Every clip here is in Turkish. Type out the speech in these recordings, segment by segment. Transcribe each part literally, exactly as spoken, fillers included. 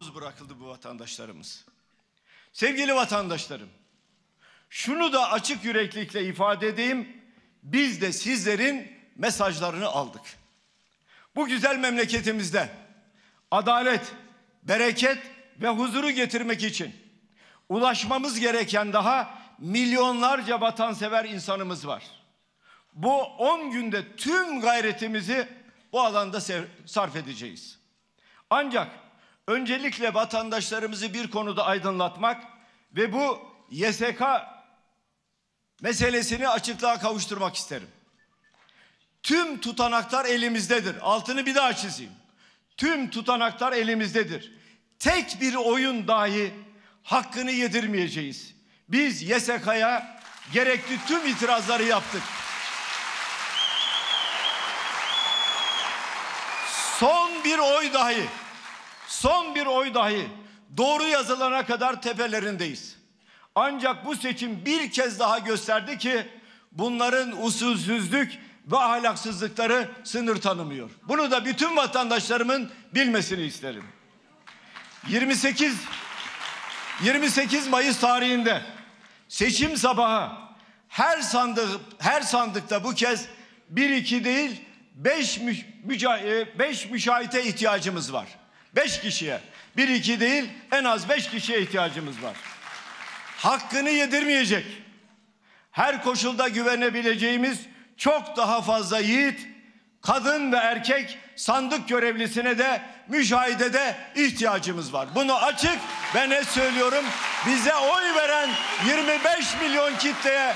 yalnız bırakıldı bu vatandaşlarımız. Sevgili vatandaşlarım, şunu da açık yüreklilikle ifade edeyim, biz de sizlerin mesajlarını aldık. Bu güzel memleketimizde adalet, bereket ve huzuru getirmek için ulaşmamız gereken daha milyonlarca vatansever insanımız var. Bu on günde tüm gayretimizi bu alanda sarf edeceğiz. Ancak öncelikle vatandaşlarımızı bir konuda aydınlatmak ve bu Y S K meselesini açıklığa kavuşturmak isterim. Tüm tutanaklar elimizdedir. Altını bir daha çizeyim. Tüm tutanaklar elimizdedir. Tek bir oyun dahi hakkını yedirmeyeceğiz. Biz Y S K'ya gerekli tüm itirazları yaptık. Son bir oy dahi, son bir oy dahi doğru yazılana kadar tepelerindeyiz. Ancak bu seçim bir kez daha gösterdi ki bunların usulsüzlük ve ahlaksızlıkları sınır tanımıyor. Bunu da bütün vatandaşlarımın bilmesini isterim. yirmi sekiz yirmi sekiz Mayıs tarihinde seçim sabahı her sandık her sandıkta bu kez bir iki değil beş müca beş müşahite ihtiyacımız var. Beş kişiye, bir iki değil en az beş kişiye ihtiyacımız var. Hakkını yedirmeyecek, her koşulda güvenebileceğimiz çok daha fazla yiğit, kadın ve erkek sandık görevlisine de müşahidede ihtiyacımız var. Bunu açık ve net söylüyorum. Bize oy veren yirmi beş milyon kitleye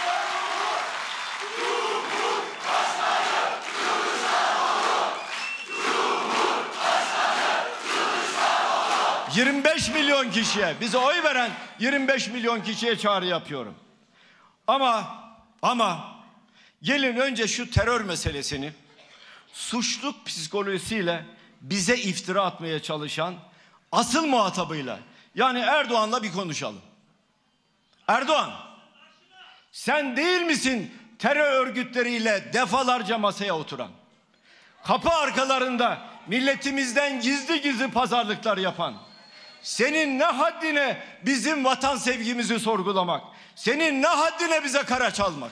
yirmi beş milyon kişiye, bize oy veren yirmi beş milyon kişiye çağrı yapıyorum. Ama ama gelin önce şu terör meselesini suçluluk psikolojisiyle bize iftira atmaya çalışan asıl muhatabıyla, yani Erdoğan'la bir konuşalım. Erdoğan, sen değil misin terör örgütleriyle defalarca masaya oturan, kapı arkalarında milletimizden gizli gizli pazarlıklar yapan, senin ne haddine bizim vatan sevgimizi sorgulamak, senin ne haddine bize kara çalmak?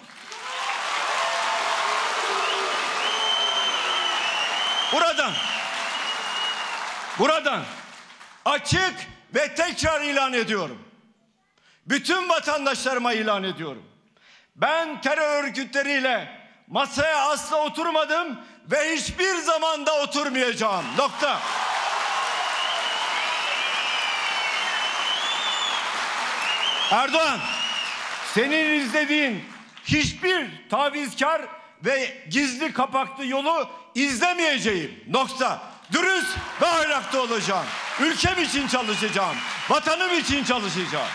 Buradan, buradan açık ve tekrar ilan ediyorum. Bütün vatandaşlarıma ilan ediyorum. Ben terör örgütleriyle masaya asla oturmadım ve hiçbir zaman da oturmayacağım. Nokta. Erdoğan, senin izlediğin hiçbir tavizkar ve gizli kapaklı yolu izlemeyeceğim. Nokta. Dürüst ve ahlaklı olacağım. Ülkem için çalışacağım. Vatanım için çalışacağım.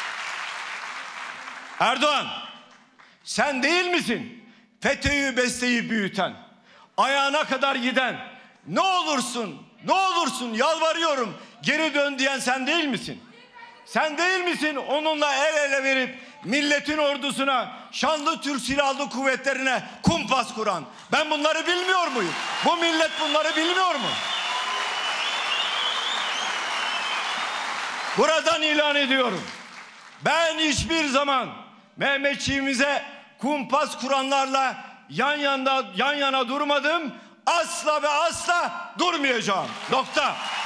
Erdoğan, sen değil misin FETÖ'yü besleyip büyüten, ayağına kadar giden, ne olursun, ne olursun yalvarıyorum geri dön diyen sen değil misin? Sen değil misin onunla el ele verip milletin ordusuna, şanlı Türk Silahlı Kuvvetlerine kumpas kuran? Ben bunları bilmiyor muyum? Bu millet bunları bilmiyor mu? Buradan ilan ediyorum. Ben hiçbir zaman Mehmetçiğimize kumpas kuranlarla yan yana yan yana durmadım. Asla ve asla durmayacağım. Nokta.